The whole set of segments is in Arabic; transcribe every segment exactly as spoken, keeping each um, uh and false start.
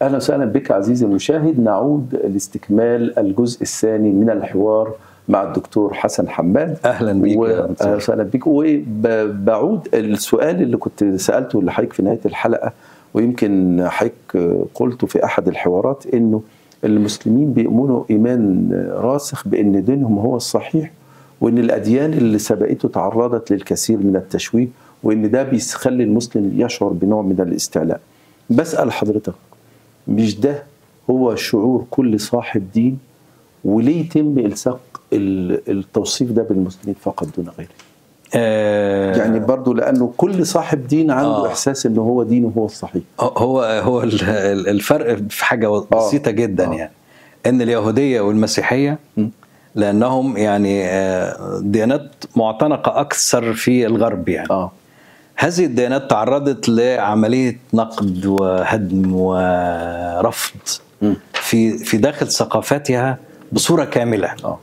أهلا وسهلا بك عزيزي المشاهد. نعود لاستكمال الجزء الثاني من الحوار مع الدكتور حسن حماد. أهلا بك. أهلا وسهلا بك. وبعود السؤال اللي كنت سألته لحضرتك في نهاية الحلقة، ويمكن حضرتك قلته في أحد الحوارات، إنه المسلمين بيؤمنوا إيمان راسخ بأن دينهم هو الصحيح، وإن الأديان اللي سبقته تعرضت للكثير من التشويه، وإن ده بيخلي المسلم يشعر بنوع من الاستعلاء. بسأل حضرتك، مش ده هو شعور كل صاحب دين؟ وليه يتم إلصاق التوصيف ده بالمسلمين فقط دون غيره؟ آه يعني برضو لأنه كل صاحب دين عنده آه إحساس إنه هو دينه هو الصحيح. هو هو الفرق في حاجة بسيطة آه جدا آه يعني إن اليهودية والمسيحية م. لأنهم يعني ديانات معتنقة أكثر في الغرب يعني آه. هذه الديانات تعرضت لعملية نقد وهدم ورفض م. في في داخل ثقافتها بصورة كاملة آه.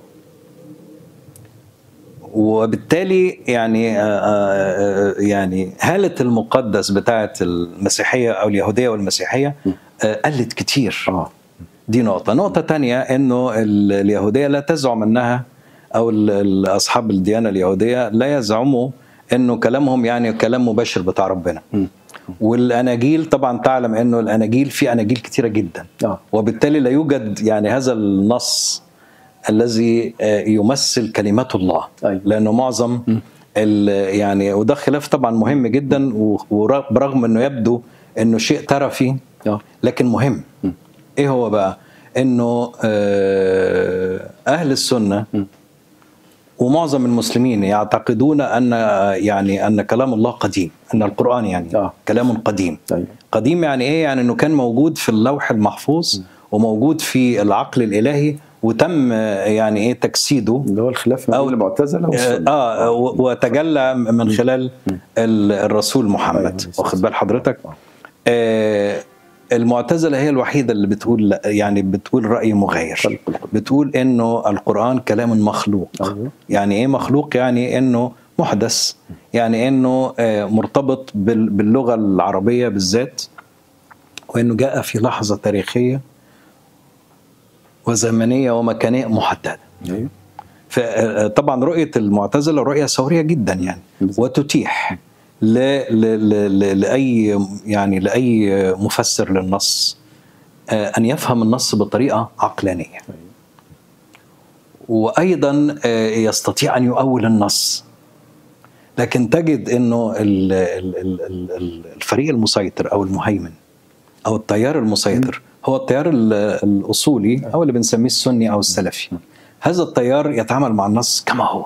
وبالتالي يعني يعني هالة المقدس بتاعة المسيحية أو اليهودية والمسيحية قلت كتير آه. دي نقطة. نقطة تانية إنه اليهودية لا تزعم أنها، أو أصحاب الديانة اليهودية لا يزعموا إنه كلامهم يعني كلام مباشر بتاع ربنا. م. والأناجيل طبعا تعلم إنه الأناجيل في أناجيل كتيرة جدا آه. وبالتالي لا يوجد يعني هذا النص الذي يمثل كلمات الله. أي. لأنه معظم يعني، وده خلاف طبعا مهم جدا، وبرغم إنه يبدو إنه شيء ترفي لكن مهم. م. ايه هو بقى؟ انه اهل السنه ومعظم المسلمين يعتقدون ان يعني ان كلام الله قديم، ان القرآن يعني آه. كلام قديم. أيوة. قديم يعني ايه؟ يعني انه كان موجود في اللوح المحفوظ م. وموجود في العقل الالهي، وتم يعني ايه تجسيده، اللي هو الخلاف ما بين المعتزله والسنه اه, آه وتجلى من خلال م. الرسول محمد. أيوة. واخد بال حضرتك؟ آه المعتزلة هي الوحيدة اللي بتقول يعني بتقول رأي مغاير، بتقول إنه القرآن كلام مخلوق. أيوه. يعني إيه مخلوق؟ يعني إنه محدث، يعني إنه مرتبط باللغة العربية بالذات، وإنه جاء في لحظة تاريخية وزمنية ومكانية محددة. أيوه. فطبعا رؤية المعتزلة رؤية ثورية جدا يعني، وتتيح ل ل لاي يعني لاي مفسر للنص ان يفهم النص بطريقه عقلانيه، وايضا يستطيع ان يؤول النص. لكن تجد انه الفريق المسيطر او المهيمن او التيار المسيطر هو التيار الاصولي او اللي بنسميه السني او السلفي. هذا التيار يتعامل مع النص كما هو،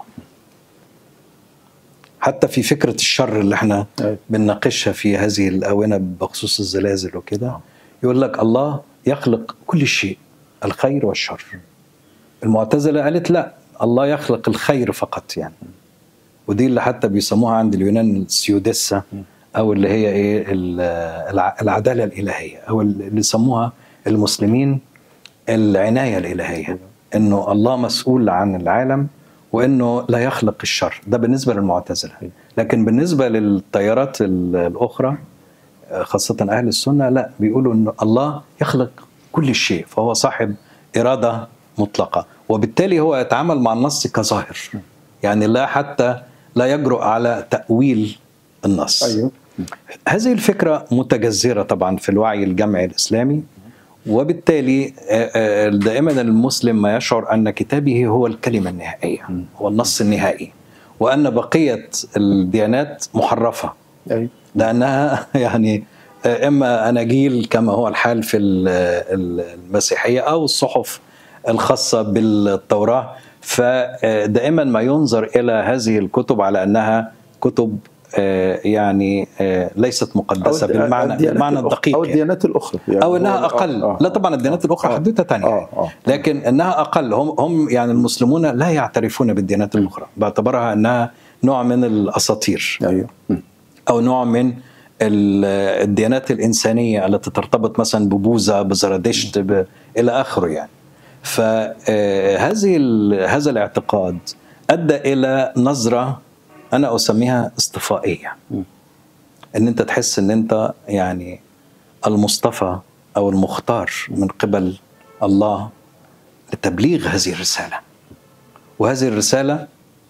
حتى في فكرة الشر اللي احنا بنناقشها في هذه الآونة بخصوص الزلازل وكده، يقول لك الله يخلق كل شيء، الخير والشر. المعتزلة قالت لا، الله يخلق الخير فقط يعني. ودي اللي حتى بيسموها عند اليونان السيودسة، أو اللي هي إيه العدالة الإلهية، أو اللي يسموها المسلمين العناية الإلهية، إنه الله مسؤول عن العالم وإنه لا يخلق الشر. ده بالنسبة للمعتزلة. لكن بالنسبة للتيارات الأخرى خاصة أهل السنة لا، بيقولوا إنه الله يخلق كل شيء، فهو صاحب إرادة مطلقة، وبالتالي هو يتعامل مع النص كظاهر، يعني لا حتى لا يجرؤ على تأويل النص. أيوه. هذه الفكرة متجذرة طبعا في الوعي الجمعي الإسلامي، وبالتالي دائما المسلم ما يشعر أن كتابه هو الكلمة النهائية، هو النص النهائي، وأن بقية الديانات محرفة. أي. لأنها يعني إما أناجيل كما هو الحال في المسيحية أو الصحف الخاصة بالتوراة. فدائما ما ينظر إلى هذه الكتب على أنها كتب يعني ليست مقدسة بالمعنى بالمعنى الدقيق، أو الديانات الأخرى يعني، أو أنها أقل. آه آه لا طبعا الديانات الأخرى آه حدوتة تانية، آه آه لكن أنها أقل. هم هم يعني المسلمون لا يعترفون بالديانات الأخرى، باعتبارها أنها نوع من الأساطير. أيوه. أو نوع من الديانات الإنسانية التي ترتبط مثلا ببوذا، بزرادشت، إلى آخره يعني. فهذه هذا الاعتقاد أدى إلى نظرة أنا أسميها اصطفائية، م. أن أنت تحس أن أنت يعني المصطفى أو المختار من قبل الله لتبليغ هذه الرسالة. وهذه الرسالة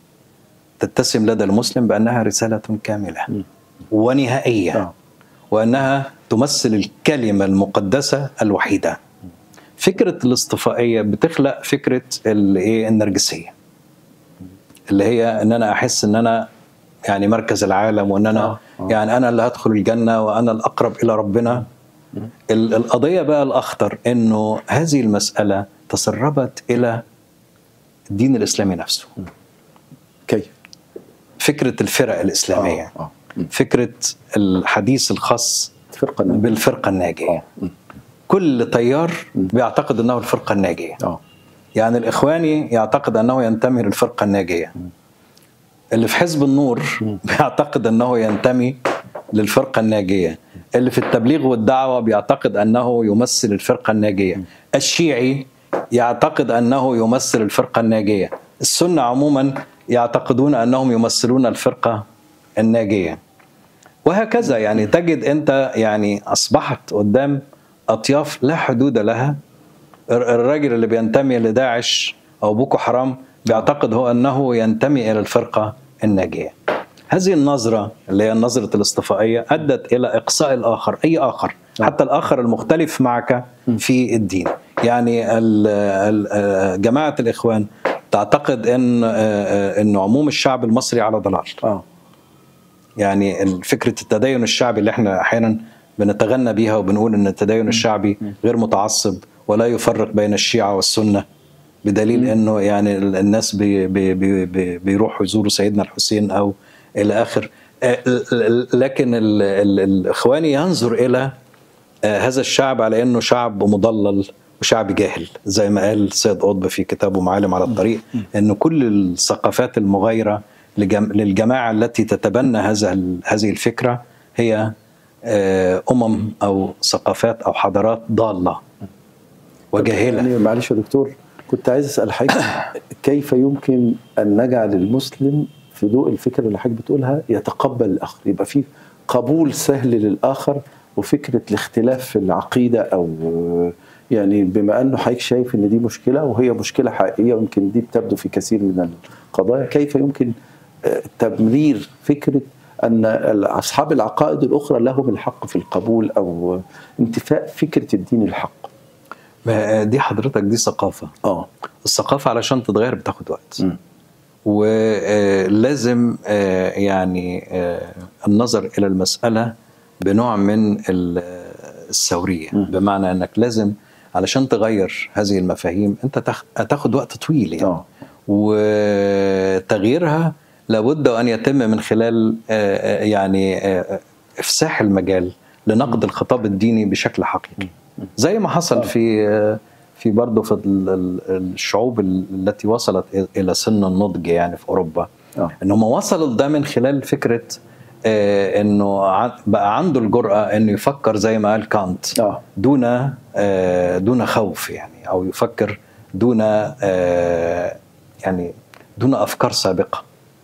تتسم لدى المسلم بأنها رسالة كاملة ونهائية، وأنها تمثل الكلمة المقدسة الوحيدة. فكرة الاصطفائية بتخلق فكرة النرجسية، اللي هي أن أنا أحس أن أنا يعني مركز العالم، وأن أنا آه. آه. يعني أنا اللي هدخل الجنة وأنا الأقرب إلى ربنا. القضية بقى الأخطر أنه هذه المسألة تسربت إلى الدين الإسلامي نفسه. كيف؟ فكرة الفرق الإسلامية، آه. آه. فكرة الحديث الخاص بالفرقة الناجية. آه. كل تيار بيعتقد أنه الفرقة الناجية. آه. يعني الإخواني يعتقد أنه ينتمي للفرقة الناجية، اللي في حزب النور بيعتقد أنه ينتمي للفرقة الناجية، اللي في التبليغ والدعوة بيعتقد أنه يمثل الفرقة الناجية، الشيعي يعتقد أنه يمثل الفرقة الناجية، السنة عموما يعتقدون أنهم يمثلون الفرقة الناجية، وهكذا. يعني تجد أنت يعني أصبحت قدام أطياف لا حدود لها. الراجل اللي بينتمي لداعش أو بوكو حرام بيعتقد هو أنه ينتمي إلى الفرقة الناجية. هذه النظرة اللي هي النظرة الاصطفائية أدت إلى إقصاء الآخر، أي آخر، حتى الآخر المختلف معك في الدين. يعني جماعة الإخوان تعتقد أن أن عموم الشعب المصري على ضلال. يعني فكرة التدين الشعبي اللي احنا أحيانا بنتغنى بيها وبنقول أن التدين الشعبي غير متعصب ولا يفرق بين الشيعة والسنة، بدليل أنه يعني الناس بي بي بي بيروحوا يزوروا سيدنا الحسين أو إلى آخر. لكن ال ال الإخواني ينظر إلى هذا الشعب على أنه شعب مضلل وشعب جاهل، زي ما قال سيد قطب في كتابه معالم على الطريق، أن كل الثقافات المغايرة للجماعة التي تتبنى هذا هذه الفكرة هي أمم أو ثقافات أو حضارات ضالة وجاهلة. يعني معلش يا دكتور، كنت عايز أسأل حضرتك كيف يمكن أن نجعل المسلم في ضوء الفكرة اللي حضرتك بتقولها يتقبل الآخر، يبقى فيه قبول سهل للآخر، وفكرة الاختلاف في العقيدة أو يعني بما أنه حضرتك شايف أن دي مشكلة وهي مشكلة حقيقية ويمكن دي بتبدو في كثير من القضايا، كيف يمكن تمرير فكرة أن أصحاب العقائد الأخرى لهم الحق في القبول أو انتفاء فكرة الدين الحق؟ دي حضرتك دي ثقافة. اه الثقافة علشان تتغير بتاخد وقت، م. ولازم يعني النظر إلى المسألة بنوع من الثورية، م. بمعنى أنك لازم علشان تغير هذه المفاهيم أنت تاخد وقت طويل يعني. أوه. وتغييرها لابد أن يتم من خلال يعني إفساح المجال لنقد الخطاب الديني بشكل حقيقي، زي ما حصل في في برضه في الشعوب التي وصلت الى سن النضج يعني في اوروبا، انهم وصلوا ده من خلال فكره انه بقى عنده الجرأة انه يفكر زي ما قال كانت دون دون خوف يعني، او يفكر دون يعني دون افكار سابقه.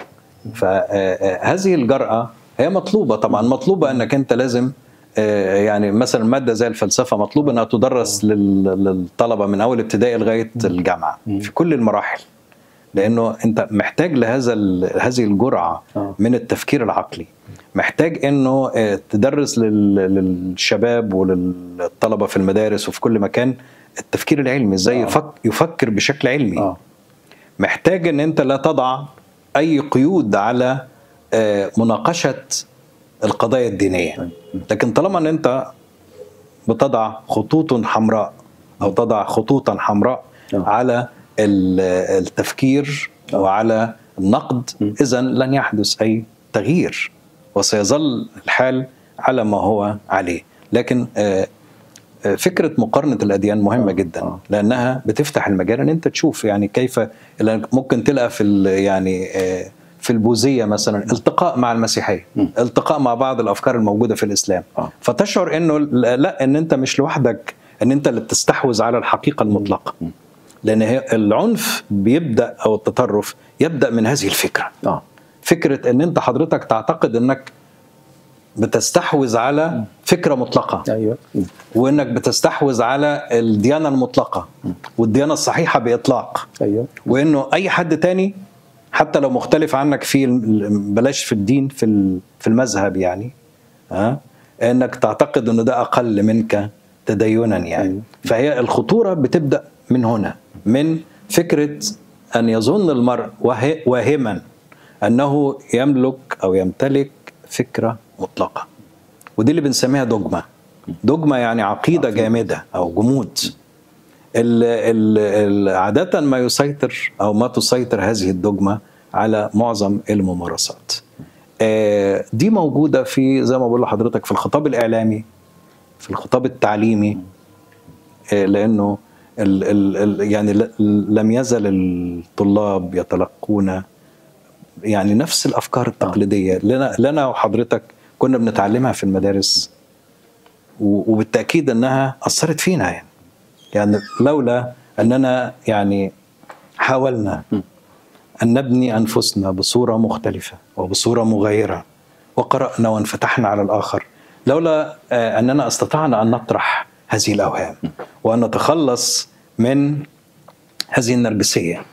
فهذه الجرأة هي مطلوبه طبعا، مطلوبه انك انت لازم يعني مثلا مادة زي الفلسفة مطلوب أنها تدرس للطلبة من أول ابتدائي لغاية الجامعة في كل المراحل، لأنه أنت محتاج لهذا هذه الجرعة من التفكير العقلي، محتاج أنه تدرس للشباب وللطلبة في المدارس وفي كل مكان التفكير العلمي، إزاي يفكر بشكل علمي. محتاج أن أنت لا تضع أي قيود على مناقشة القضايا الدينية، لكن طالما أن أنت بتضع خطوط حمراء أو تضع خطوطا حمراء على التفكير وعلى النقد، إذن لن يحدث أي تغيير وسيظل الحال على ما هو عليه. لكن فكرة مقارنة الأديان مهمة جدا، لأنها بتفتح المجال أن أنت تشوف يعني كيف ممكن تلقى في يعني في البوذية مثلا التقاء مع المسيحية، م. التقاء مع بعض الأفكار الموجودة في الإسلام، آه. فتشعر أنه لا، أن أنت مش لوحدك، أن أنت اللي بتستحوذ على الحقيقة المطلقة، م. لأن هي العنف بيبدأ أو التطرف يبدأ من هذه الفكرة، آه. فكرة أن أنت حضرتك تعتقد أنك بتستحوذ على فكرة مطلقة، ايوه وانك بتستحوذ على الديانة المطلقة والديانة الصحيحة بإطلاق، ايوه وانه اي حد تاني حتى لو مختلف عنك في بلاش في الدين، في في المذهب يعني، ها أه؟ انك تعتقد انه ده اقل منك تدينا يعني. أيوة. فهي الخطورة بتبدأ من هنا، من فكرة ان يظن المرء واهما انه يملك او يمتلك فكرة مطلقة، ودي اللي بنسميها دوجما. دوجما يعني عقيدة جامدة او جمود. ال ال ال عادة ما يسيطر أو ما تسيطر هذه الدوجما على معظم الممارسات. آه دي موجودة في زي ما بقول لحضرتك في الخطاب الإعلامي، في الخطاب التعليمي، آه لأنه ال ال ال يعني لم يزل الطلاب يتلقون يعني نفس الأفكار التقليدية لنا لنا وحضرتك كنا بنتعلمها في المدارس، وبالتأكيد أنها أثرت فينا يعني. يعني لولا أننا يعني حاولنا أن نبني أنفسنا بصورة مختلفة وبصورة مغايرة، وقرأنا وانفتحنا على الآخر، لولا أننا استطعنا أن نطرح هذه الأوهام وأن نتخلص من هذه النرجسية،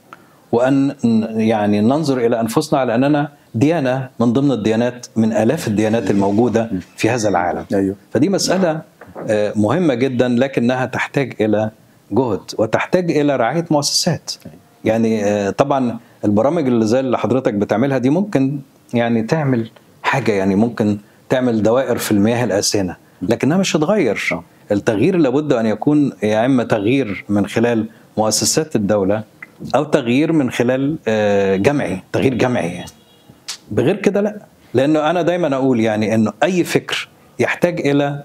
وأن يعني ننظر إلى أنفسنا على أننا ديانة من ضمن الديانات من آلاف الديانات الموجودة في هذا العالم. فدي مسألة مهمة جدا، لكنها تحتاج إلى جهد وتحتاج إلى رعاية مؤسسات. يعني طبعا البرامج اللي زي اللي حضرتك بتعملها دي ممكن يعني تعمل حاجة، يعني ممكن تعمل دوائر في المياه الآسنة، لكنها مش هتغير. التغيير لابد أن يكون يا إما تغيير من خلال مؤسسات الدولة أو تغيير من خلال جمعي، تغيير جمعي. بغير كده لا، لأنه أنا دايما أقول يعني أنه أي فكر يحتاج إلى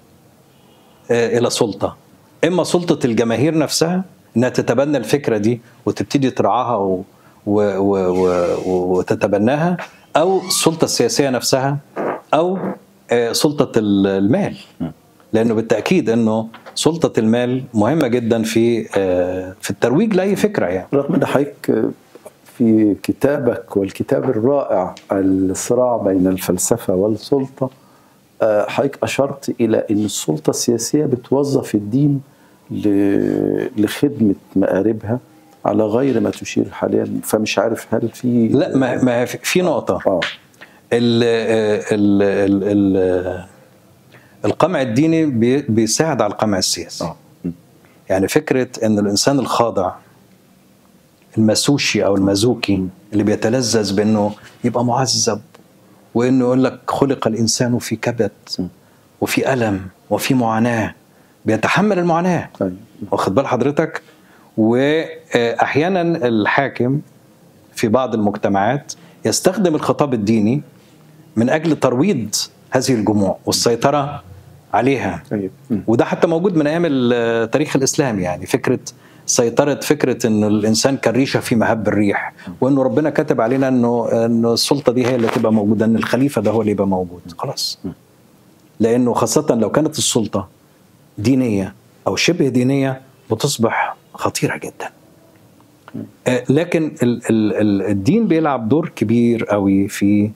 إلى سلطة، إما سلطة الجماهير نفسها إنها تتبنى الفكرة دي وتبتدي ترعاها و... و... و... وتتبناها، أو السلطة السياسية نفسها، أو سلطة المال، لأنه بالتأكيد أنه سلطة المال مهمة جدا في في الترويج لأي فكرة يعني. رغم أن حضرتك في كتابك والكتاب الرائع الصراع بين الفلسفة والسلطة، حضرتك أشرت إلى أن السلطة السياسية بتوظف الدين لخدمة مآربها على غير ما تشير حاليا. فمش عارف هل في لا ما ما في نقطة آه. ال ال ال ال القمع الديني بيساعد على القمع السياسي. آه. يعني فكرة أن الإنسان الخاضع المسوشي أو المزوكي اللي بيتلذذ بأنه يبقى معذب، وأنه يقول لك خلق الإنسان في كبد وفي ألم وفي معاناة، بيتحمل المعاناة. واخد بال حضرتك؟ وأحيانا الحاكم في بعض المجتمعات يستخدم الخطاب الديني من أجل ترويض هذه الجموع والسيطرة عليها. وده حتى موجود من أيام التاريخ الإسلامي، يعني فكرة سيطرة فكرة أن الإنسان كالريشة في مهب الريح، وأنه ربنا كاتب علينا أنه, أنه السلطة دي هي اللي تبقى موجودة، أن الخليفة ده هو اللي يبقى موجود خلاص. لأنه خاصة لو كانت السلطة دينية أو شبه دينية بتصبح خطيرة جدا. لكن الدين بيلعب دور كبير قوي في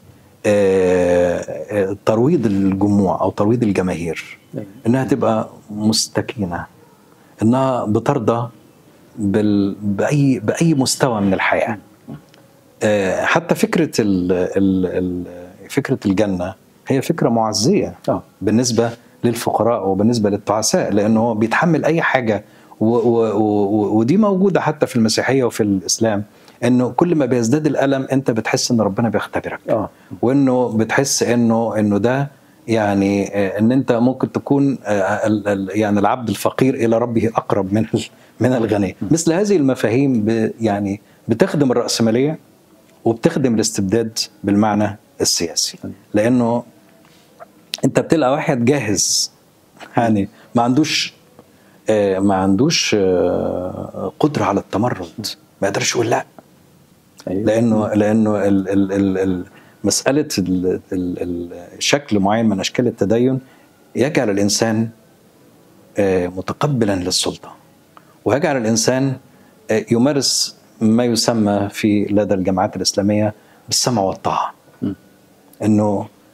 ترويض الجموع أو ترويض الجماهير، إنها تبقى مستكينة، إنها بترضى بأي بأي مستوى من الحياة. حتى فكرة ال ال فكرة الجنة هي فكرة معزية بالنسبة للفقراء وبالنسبة للتعساء، لأنه بيتحمل أي حاجة. ودي موجودة حتى في المسيحية وفي الإسلام، إنه كل ما بيزداد الألم أنت بتحس إن ربنا بيختبرك، آه. وإنه بتحس إنه إنه ده يعني إن أنت ممكن تكون يعني العبد الفقير إلى ربه أقرب من من الغني. مثل هذه المفاهيم يعني بتخدم الرأسمالية وبتخدم الاستبداد بالمعنى السياسي، لأنه أنت بتلقى واحد جاهز يعني ما عندوش ما عندوش قدرة على التمرد، ما يقدرش يقول لا. لأنه لأنه ال ال ال ال مسألة ال ال الشكل معين من أشكال التدين يجعل الإنسان متقبلا للسلطة، ويجعل الإنسان يمارس ما يسمى في لدى الجماعات الإسلامية بالسمع والطاعة. إنه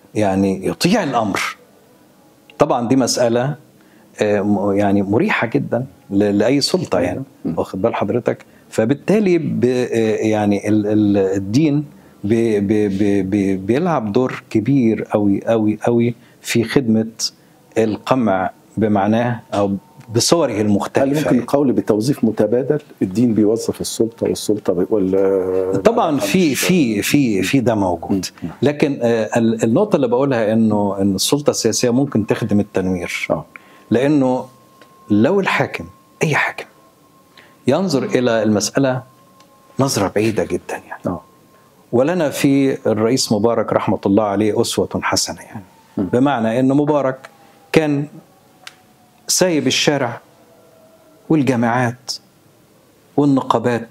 يعني يطيع الأمر. طبعا دي مسألة يعني مريحة جدا لأي سلطة، يعني واخد بال حضرتك. فبالتالي يعني الدين بي بي بي بيلعب دور كبير قوي قوي قوي في خدمة القمع بمعناه أو بصوره المختلفة. هل ممكن القول بتوظيف متبادل؟ الدين بيوظف السلطة والسلطة ولا؟ طبعا في في في في ده موجود، لكن النقطة اللي بقولها إنه إن السلطة السياسية ممكن تخدم التنوير، لأنه لو الحاكم أي حاكم ينظر إلى المسألة نظرة بعيدة جدا يعني أوه. ولنا في الرئيس مبارك رحمة الله عليه أسوة حسنة، يعني م. بمعنى أن مبارك كان سايب الشارع والجامعات والنقابات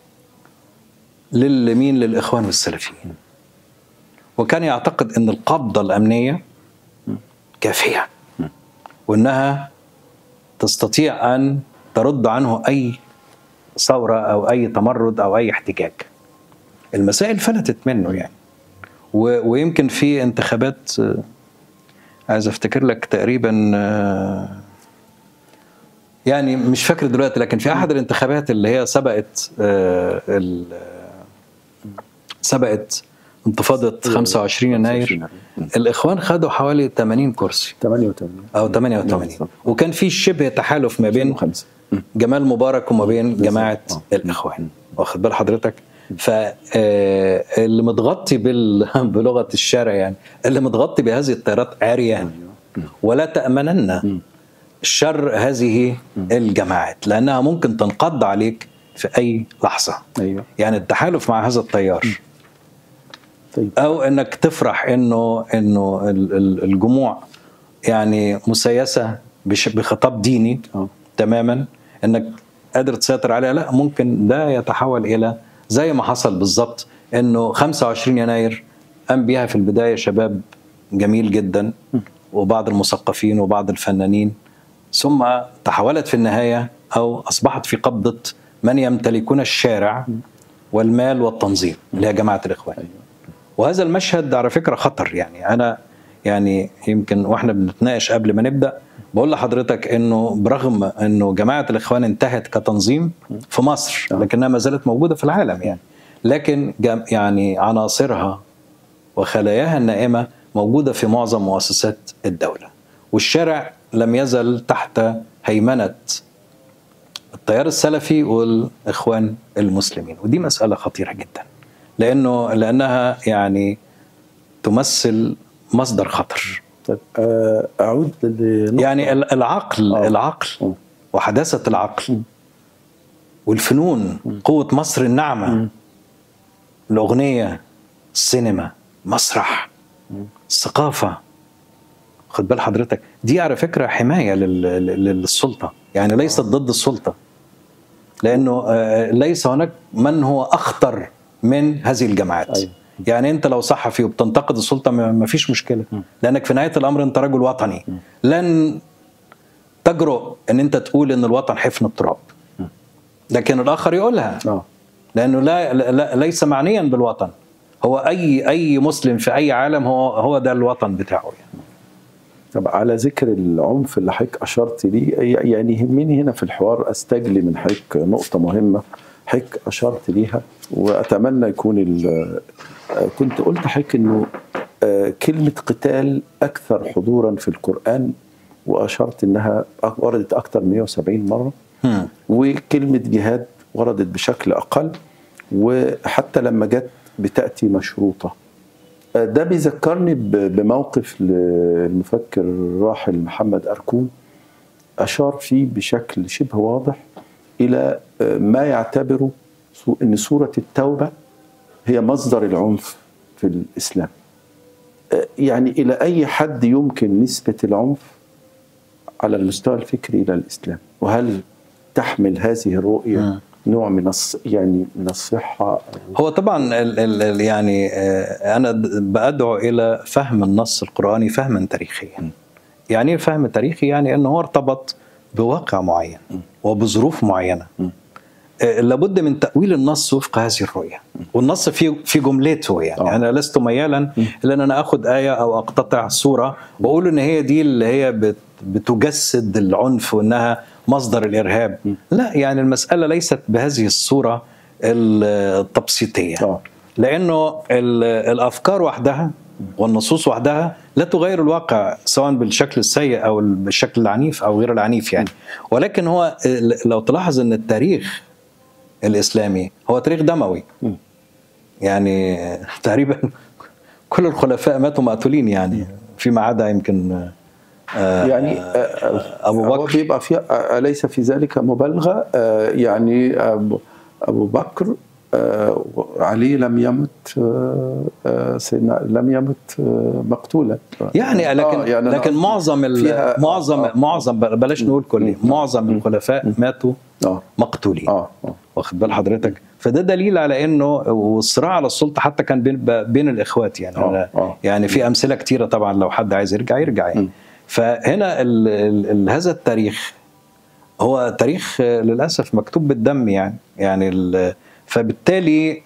للمين للإخوان والسلفيين، وكان يعتقد أن القبضة الأمنية كافية وأنها تستطيع أن ترد عنه أي ثورة أو أي تمرد أو أي احتجاج. المسائل فلتت منه يعني، ويمكن في انتخابات عايز افتكر لك تقريبا يعني مش فاكر دلوقتي، لكن في احد الانتخابات اللي هي سبقت سبقت انتفاضة خمسة وعشرين يناير الاخوان خدوا حوالي ثمانين كرسي ثمانية وثمانين او ثمانية وثمانين، وكان في شبه تحالف ما بين جمال مبارك وما بين جماعة الاخوان، واخد بال حضرتك. فاللي متغطي بلغة الشارع يعني اللي متغطي بهذه التيارات عريان، ولا تأمنن شر هذه الجماعات لأنها ممكن تنقض عليك في أي لحظة. يعني التحالف مع هذا التيار أو أنك تفرح أنه أنه الجموع يعني مسيسة بخطاب ديني تماما أنك قادر تسيطر عليها، لا، ممكن ده يتحول إلى زي ما حصل بالضبط انه خمسة وعشرين يناير قام بيها في البدايه شباب جميل جدا وبعض المثقفين وبعض الفنانين، ثم تحولت في النهايه او اصبحت في قبضه من يمتلكون الشارع والمال والتنظيم اللي هي جماعه الاخوان. وهذا المشهد على فكره خطر. يعني انا يعني يمكن واحنا بنتناقش قبل ما نبدا بقول لحضرتك انه برغم انه جماعه الاخوان انتهت كتنظيم في مصر لكنها ما زالت موجوده في العالم يعني، لكن يعني عناصرها وخلاياها النائمه موجوده في معظم مؤسسات الدوله، والشارع لم يزل تحت هيمنه التيار السلفي والاخوان المسلمين، ودي مساله خطيره جدا لانه لانها يعني تمثل مصدر خطر. أعود يعني العقل أوه. العقل أوه. وحداثة العقل م. والفنون م. قوة مصر الناعمة م. الأغنية، السينما، مسرح، م. الثقافة، خد بال حضرتك دي على فكرة حماية للسلطة، يعني ليست ضد السلطة، لأنه ليس هناك من هو أخطر من هذه الجماعات. أيوة. يعني انت لو صحفي وبتنتقد السلطه ما فيش مشكله، لانك في نهايه الامر انت رجل وطني، لن تجرؤ ان انت تقول ان الوطن حفن التراب، لكن الاخر يقولها لانه لا, لا ليس معنيا بالوطن، هو اي اي مسلم في اي عالم هو هو ده الوطن بتاعه يعني. طب على ذكر العنف اللي حضرتك اشرت ليه، يعني يهمني هنا في الحوار استجلي من حضرتك نقطه مهمه حضرتك اشرت ليها، واتمنى يكون كنت قلت حضرتك انه كلمه قتال اكثر حضورا في القران، واشرت انها وردت اكثر من مئة وسبعين مره، وكلمه جهاد وردت بشكل اقل، وحتى لما جت بتاتي مشروطه. ده بيذكرني بموقف للمفكر الراحل محمد أركون أشار فيه بشكل شبه واضح إلى ما يعتبره أن سورة التوبة هي مصدر العنف في الإسلام. يعني إلى أي حد يمكن نسبة العنف على المستوى الفكري إلى الإسلام؟ وهل تحمل هذه الرؤية نوع من الص... يعني من الصحة؟ هو طبعا ال ال يعني أنا بأدعو إلى فهم النص القرآني فهما تاريخيا. يعني فهم تاريخي يعني أنه هو ارتبط بواقع معين وبظروف معينة. لابد من تأويل النص وفق هذه الرؤية، والنص في في جملته يعني. أوه. أنا لست ميالا إلا أن أنا أخذ آية أو أقتطع صورة وأقول إن هي دي اللي هي بتجسد العنف وإنها مصدر الإرهاب. م. لا، يعني المسألة ليست بهذه الصورة التبسيطية. أوه. لأنه الأفكار وحدها والنصوص وحدها لا تغير الواقع، سواء بالشكل السيء أو بالشكل العنيف أو غير العنيف يعني. ولكن هو لو تلاحظ أن التاريخ الإسلامي هو تاريخ دموي، يعني تقريبا كل الخلفاء ماتوا مقتولين يعني، فيما عدا يمكن يعني أبو بكر. بيبقى في أليس في ذلك مبالغة؟ يعني أبو بكر علي لم يمت سيدنا لم يمت مقتولا يعني، لكن آه يعني لكن معظم معظم آه معظم بلاش نقول كل معظم الخلفاء ماتوا آه مقتولين. آه آه واخد بال حضرتك؟ فده دليل على انه والصراع على السلطه حتى كان بين بين الاخوات يعني. آه آه يعني في امثله كتيره طبعا، لو حد عايز يرجع يرجع يعني. فهنا ال ال هذا التاريخ هو تاريخ للاسف مكتوب بالدم يعني يعني فبالتالي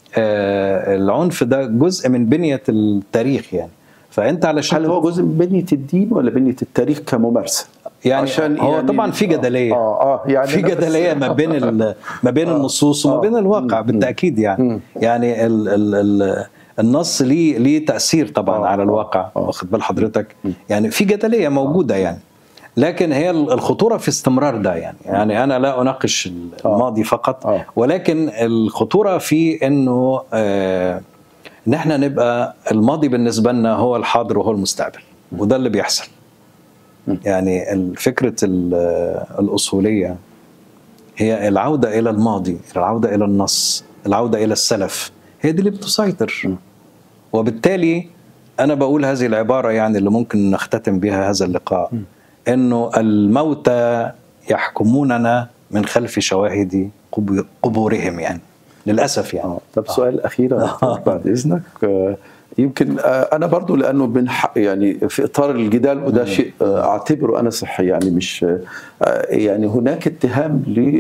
العنف ده جزء من بنية التاريخ يعني. فأنت علشان هل هو جزء من بنية الدين ولا بنية التاريخ كممارسة؟ يعني عشان هو يعني طبعا في جدلية آه آه يعني في جدلية ما بين ما بين آه النصوص وما بين الواقع. بالتأكيد يعني يعني ال ال ال النص ليه ليه تأثير طبعا آه على الواقع. واخد بال حضرتك؟ يعني في جدلية موجودة يعني، لكن هي الخطورة في استمرار ده يعني. يعني أنا لا أناقش الماضي فقط، ولكن الخطورة في إنه آه إن إحنا نبقى الماضي بالنسبة لنا هو الحاضر وهو المستقبل، وده اللي بيحصل. يعني الفكرة الأصولية هي العودة إلى الماضي، العودة إلى النص، العودة إلى السلف، هي دي اللي بتسيطر. وبالتالي أنا بقول هذه العبارة يعني اللي ممكن نختتم بها هذا اللقاء، إنه الموتى يحكموننا من خلف شواهد قبورهم يعني، للأسف يعني. آه. طب سؤال أخير بعد إذنك. آه يمكن آه أنا برضو لأنه من يعني في إطار الجدال، وده شيء آه أعتبره أنا صحي يعني، مش آه يعني هناك اتهام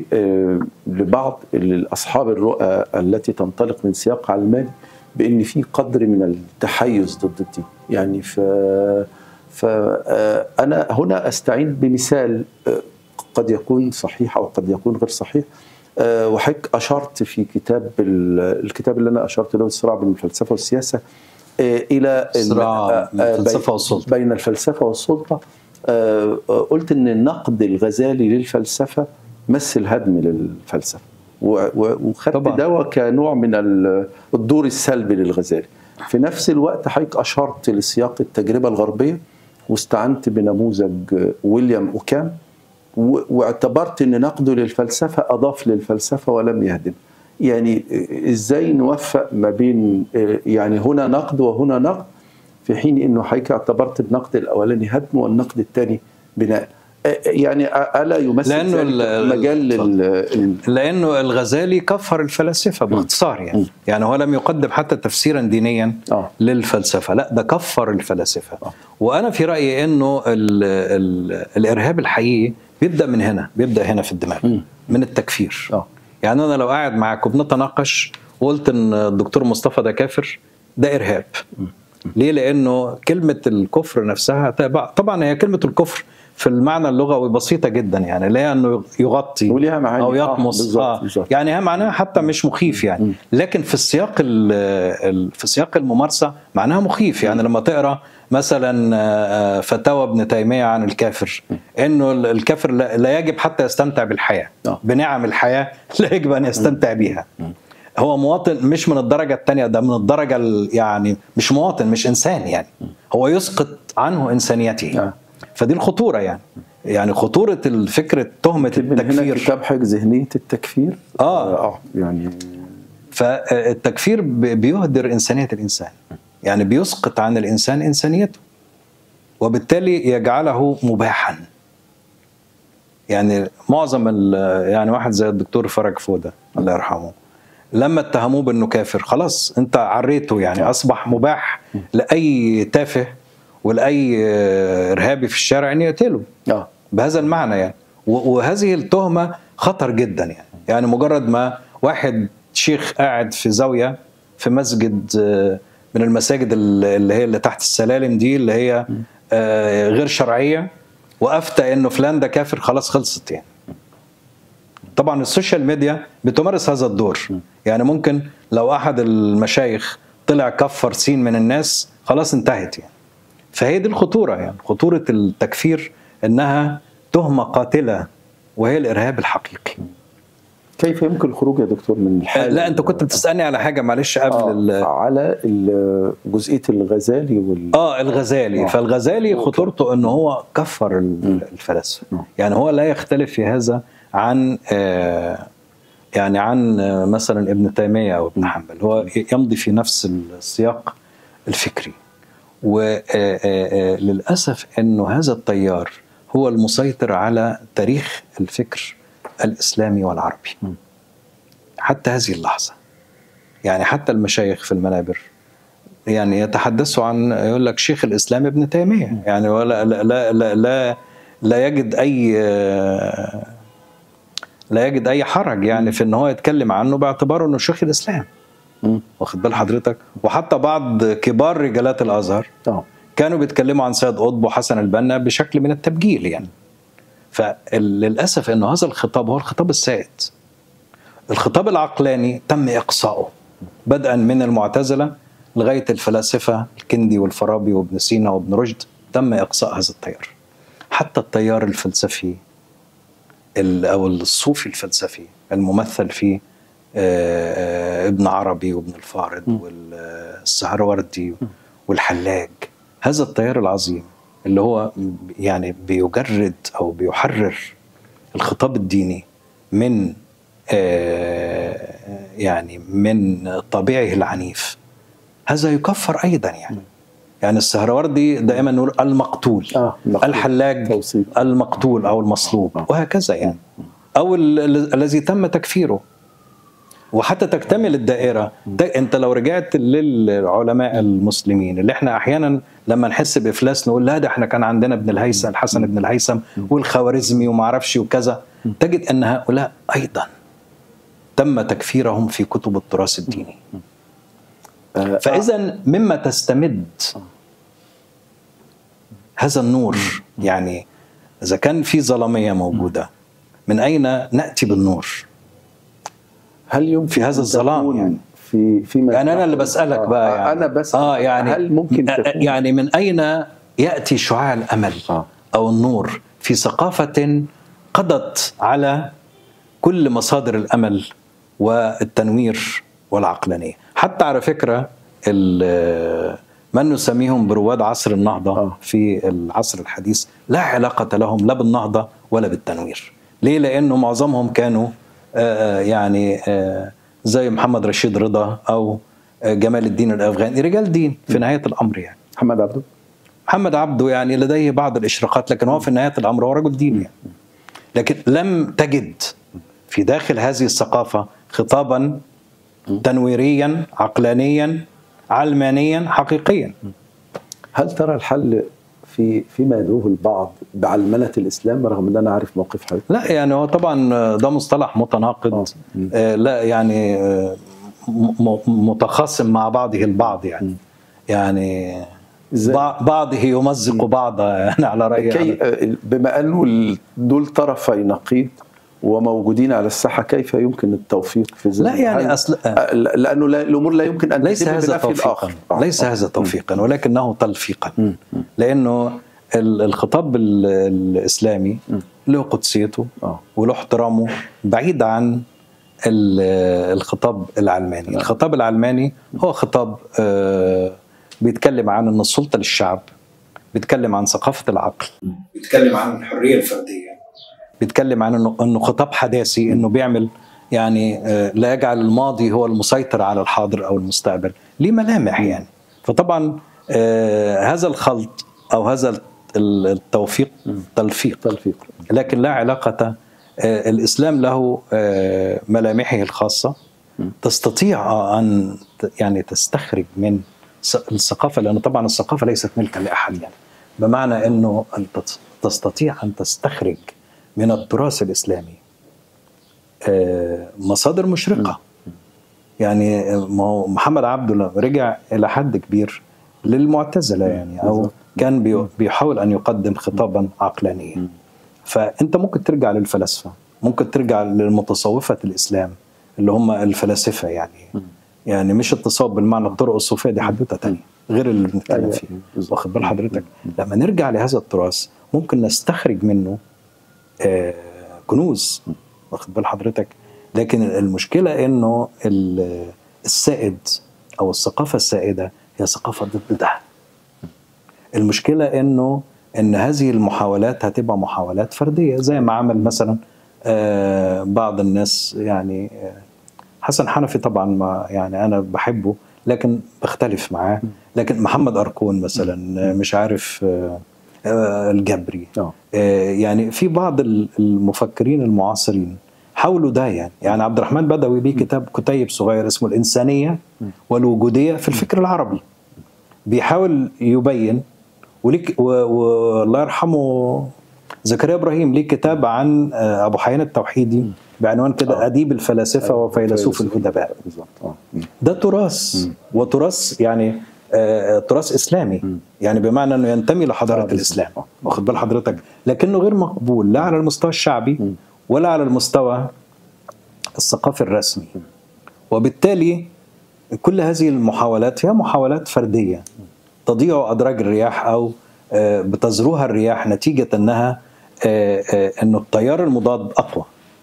لبعض أصحاب الرؤى التي تنطلق من سياق علماني بأن في قدر من التحيز ضد الدين يعني. ف فأنا هنا أستعين بمثال قد يكون صحيح أو قد يكون غير صحيح، وحضرتك أشرت في كتاب الكتاب اللي أنا أشرت له، الصراع بين الفلسفة والسياسة، إلى صراع الفلسفة والسلطة، بين الفلسفة والسلطة. قلت إن النقد الغزالي للفلسفة مثل هدم للفلسفة، وخدت ده كنوع من الدور السلبي للغزالي. في نفس الوقت حضرتك أشرت لسياق التجربة الغربية واستعنت بنموذج ويليام أوكام، واعتبرت أن نقده للفلسفة أضاف للفلسفة ولم يهدم. يعني إزاي نوفق ما بين يعني هنا نقد وهنا نقد، في حين أنه حضرتك اعتبرت النقد الأولاني هدم والنقد الثاني بناء؟ يعني ألا يمثل لأنه مجال لل... لأنه الغزالي كفر الفلاسفة باختصار يعني. م. يعني هو لم يقدم حتى تفسيرا دينيا آه. للفلسفة، لا ده كفر الفلاسفة. آه. وأنا في رأيي أنه ال ال الإرهاب الحقيقي بيبدأ من هنا، بيبدأ هنا في الدماغ. م. من التكفير. آه. يعني أنا لو قاعد معك وبنتناقش وقلت أن الدكتور مصطفى ده كافر، ده إرهاب. م. ليه؟ لأنه كلمة الكفر نفسها طبعا هي كلمة الكفر في المعنى اللغوي بسيطة جدا يعني، لا أنه يغطي أو يطمس. آه آه يعني هي معناها حتى مش مخيف يعني، لكن في السياق في سياق الممارسة معناها مخيف. يعني لما تقرأ مثلا فتاوى ابن تيمية عن الكافر، إنه الكافر لا يجب حتى يستمتع بالحياة، بنعم الحياة لا يجب أن يستمتع بها. هو مواطن مش من الدرجة الثانية، ده من الدرجة يعني مش مواطن، مش إنسان يعني، هو يسقط عنه إنسانيته. فدي الخطورة يعني، يعني خطورة الفكرة تهمة التكفير. هنا كتاب حق ذهنية التكفير. آه. آه يعني فالتكفير بيهدر إنسانية الإنسان، يعني بيسقط عن الإنسان إنسانيته، وبالتالي يجعله مباحا. يعني معظم يعني واحد زي الدكتور فرج فودة الله يرحمه، لما اتهموه بأنه كافر خلاص انت عريته يعني، أصبح مباح لأي تافه ولأي إرهابي في الشارع أن يقتله. آه. بهذا المعنى يعني. وهذه التهمة خطر جدا يعني. يعني مجرد ما واحد شيخ قاعد في زاويه في مسجد من المساجد اللي هي اللي تحت السلالم دي اللي هي غير شرعيه وافتى انه فلان ده كافر، خلاص خلصت يعني. طبعا السوشيال ميديا بتمارس هذا الدور، يعني ممكن لو احد المشايخ طلع كفر سين من الناس خلاص انتهت يعني. فهي دي الخطوره، يعني خطوره التكفير انها تهمه قاتله وهي الارهاب الحقيقي. كيف يمكن الخروج يا دكتور من الحالة؟ لا انت كنت بتسالني على حاجه معلش قبل آه على جزئيه الغزالي وال اه الغزالي آه. فالغزالي خطورته انه هو كفر الفلاسفه، يعني هو لا يختلف في هذا عن آه يعني عن آه مثلا ابن تيميه او ابن حنبل، هو يمضي في نفس السياق الفكري. وللاسف انه هذا التيار هو المسيطر على تاريخ الفكر الإسلامي والعربي حتى هذه اللحظة. يعني حتى المشايخ في المنابر يعني يتحدثوا عن، يقول لك شيخ الإسلام ابن تيمية، يعني ولا لا لا لا لا, لا يجد أي لا يجد أي حرج يعني في إن هو يتكلم عنه باعتباره إنه شيخ الإسلام. واخد بال حضرتك؟ وحتى بعض كبار رجالات الأزهر كانوا بيتكلموا عن سيد قطب وحسن البنا بشكل من التبجيل يعني. فللأسف أنه هذا الخطاب هو الخطاب السائد. الخطاب العقلاني تم إقصاؤه بدءا من المعتزلة لغاية الفلاسفة الكندي والفارابي وابن سينا وابن رشد، تم إقصاء هذا التيار. حتى التيار الفلسفي أو الصوفي الفلسفي الممثل في ابن عربي وابن الفارض والسهروردي والحلاج، هذا التيار العظيم اللي هو يعني بيجرد أو بيحرر الخطاب الديني من يعني من طبيعه العنيف، هذا يكفر أيضا يعني. يعني السهروردي دائما نقول المقتول، آه الحلاج توصيف. المقتول أو المصلوب، آه. وهكذا يعني، أو الذي تم تكفيره. وحتى تكتمل الدائرة، انت لو رجعت للعلماء المسلمين اللي احنا احيانا لما نحس بإفلاس نقول لا ده احنا كان عندنا ابن الهيثم الحسن بن الهيثم والخوارزمي وما عرفش وكذا، تجد ان هؤلاء ايضا تم تكفيرهم في كتب التراث الديني. فاذا مما تستمد هذا النور، يعني اذا كان في ظلامية موجودة من اين نأتي بالنور؟ هل يمكن في هذا الظلام يعني في في يعني انا اللي بسألك آه بقى يعني انا بس اه يعني هل ممكن تكون يعني من اين يأتي شعاع الامل آه. او النور في ثقافة قضت على كل مصادر الامل والتنوير والعقلانية؟ حتى على فكرة من نسميهم برواد عصر النهضة آه. في العصر الحديث لا علاقة لهم لا بالنهضة ولا بالتنوير. ليه؟ لأنه معظمهم كانوا آه يعني آه زي محمد رشيد رضا أو آه جمال الدين الأفغاني، رجال دين في نهاية الأمر. يعني محمد عبده محمد عبده يعني لديه بعض الإشراقات، لكن هو في نهاية الأمر هو رجل دين يعني. لكن لم تجد في داخل هذه الثقافة خطابا تنويريا عقلانيا علمانيا حقيقيا. هل ترى الحل في فيما يدعوه البعض بعلمنة الإسلام، رغم أن أنا عارف موقف حضرتك؟ لا يعني هو طبعا ده مصطلح متناقض، آه لا يعني آه متخاصم مع بعضه البعض يعني. م. يعني بعضه يمزق بعضا يعني على رأيي. بما أنه دول طرفي نقيض وموجودين على الساحة، كيف يمكن التوفيق في ذلك؟ لا يعني أصل لأنه لا الأمور لا يمكن أن ليس هذا توفيقا، ليس هذا توفيقا ولكنه تلفيقا. لأنه الخطاب الإسلامي له قدسيته وله احترامه بعيد عن الخطاب العلماني. الخطاب العلماني هو خطاب بيتكلم عن أن السلطة للشعب، بيتكلم عن ثقافة العقل، بيتكلم عن الحرية الفردية، بيتكلم عن انه انه خطاب حداثي، انه بيعمل يعني لا يجعل الماضي هو المسيطر على الحاضر او المستقبل، ليه ملامح يعني. فطبعا آه هذا الخلط او هذا التوفيق تلفيق تلفيق لكن لا علاقة. آه الاسلام له آه ملامحه الخاصة تستطيع ان يعني تستخرج من الثقافة، لأنه طبعا الثقافة ليست ملكا لأحد يعني، بمعنى انه انت تستطيع ان تستخرج من التراث الإسلامي مصادر مشرقة. يعني ما هو محمد عبده رجع إلى حد كبير للمعتزلة يعني، أو كان بيحاول أن يقدم خطابا عقلانيا. فأنت ممكن ترجع للفلاسفة، ممكن ترجع للمتصوفة الإسلام اللي هم الفلاسفة يعني، يعني مش التصوف بالمعنى الطرق الصوفية، دي حدوتة تانية غير اللي بنتكلم فيه. واخد بال حضرتك؟ لما نرجع لهذا التراث ممكن نستخرج منه آه كنوز. واخد بال حضرتك؟ لكن المشكلة انه السائد او الثقافة السائدة هي ثقافة ضد ده. المشكلة انه ان هذه المحاولات هتبقى محاولات فردية، زي ما عمل مثلا آه بعض الناس يعني. آه حسن حنفي طبعا ما يعني انا بحبه لكن بختلف معاه، لكن محمد أركون مثلا مش عارف آه آه الجبري آه يعني في بعض المفكرين المعاصرين حاولوا ده يعني. يعني عبد الرحمن بدوي ليه كتاب كتيب صغير اسمه الإنسانية والوجودية في الفكر العربي، بيحاول يبين. وليك والله يرحمه زكريا إبراهيم ليه كتاب عن أبو حيان التوحيدي بعنوان كده أديب الفلاسفة وفيلسوف الأدباء. ده تراث، وتراث يعني آه تراث إسلامي يعني، بمعنى أنه ينتمي لحضارة الإسلام. واخد بال حضرتك؟ لكنه غير مقبول لا على المستوى الشعبي ولا على المستوى الثقافي الرسمي. وبالتالي كل هذه المحاولات هي محاولات فردية تضيع أدراج الرياح، أو آه بتزروها الرياح نتيجة أنها آه آه أنه التيار المضاد أقوى.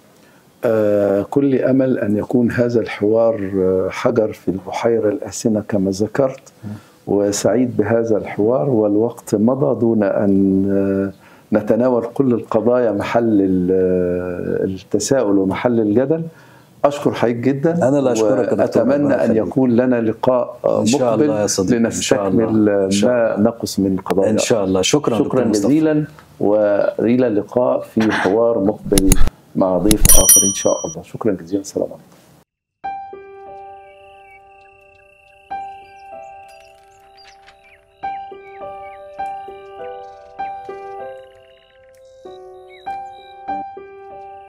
آه كل أمل أن يكون هذا الحوار حجر في البحيرة الآسنة كما ذكرت، وسعيد بهذا الحوار، والوقت مضى دون أن نتناول كل القضايا محل التساؤل ومحل الجدل. أشكر حضرتك جدا. أنا لا أشكرك، وأتمنى أن يكون لنا لقاء مقبل لنستكمل ما نقص من قضايا إن شاء الله. شكرا شكرا جزيلا، وإلى اللقاء في حوار مقبل مع ضيف آخر إن شاء الله. شكرا جزيلا. السلام عليكم.